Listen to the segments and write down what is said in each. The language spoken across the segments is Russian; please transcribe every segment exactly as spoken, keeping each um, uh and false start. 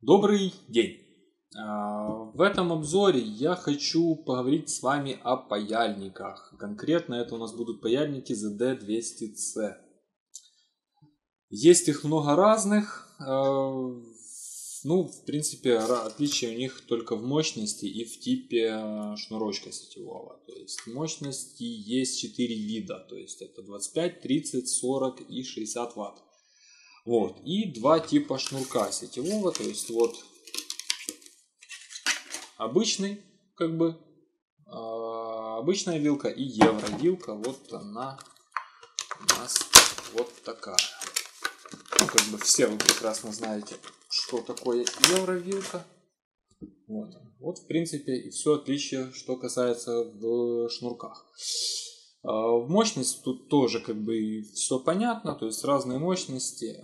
Добрый день! В этом обзоре я хочу поговорить с вами о паяльниках. Конкретно это у нас будут паяльники зэ дэ двести цэ. Есть их много разных. Ну, в принципе, отличие у них только в мощности и в типе шнурочка сетевого. То есть мощности есть четыре вида. То есть это двадцать пять, тридцать, сорок и шестьдесят ватт. Вот. И два типа шнурка сетевого. То есть вот обычный, как бы, обычная вилка и евровилка. Вот она у нас вот такая. Ну, как бы все вы прекрасно знаете, что такое евровилка. Вот, вот в принципе и все отличие, что касается в шнурках. В мощность тут тоже как бы все понятно, то есть разные мощности.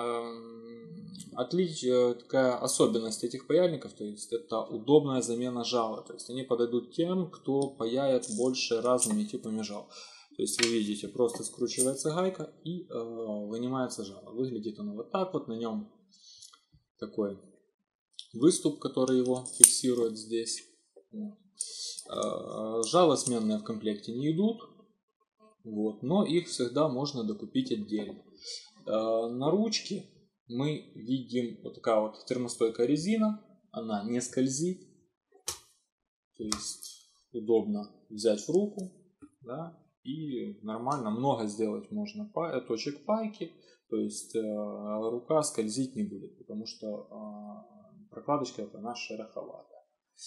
Отличие, такая особенность этих паяльников, то есть это удобная замена жала. То есть они подойдут тем, кто паяет больше разными типами жал. То есть вы видите, просто скручивается гайка и э, вынимается жало. Выглядит оно вот так вот, на нем такой выступ, который его фиксирует здесь. Э, жало сменные в комплекте не идут, вот, но их всегда можно докупить отдельно. Э, на ручке мы видим вот такая вот термостойкая резина, она не скользит, то есть удобно взять в руку, да, и нормально много сделать можно. Точек пайки, то есть э, рука скользить не будет, потому что э, прокладочка это наша шероховатая.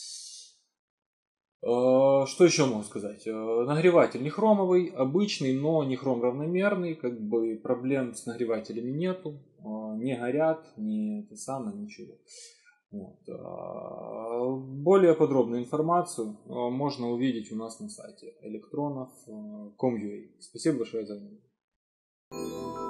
Э, что еще могу сказать? Э, нагреватель не хромовый, обычный, но не хром равномерный, как бы проблем с нагревателями нету, э, не горят, не это самое, ничего. Вот. Более подробную информацию можно увидеть у нас на сайте электронов точка ком точка ю а. Спасибо большое за внимание.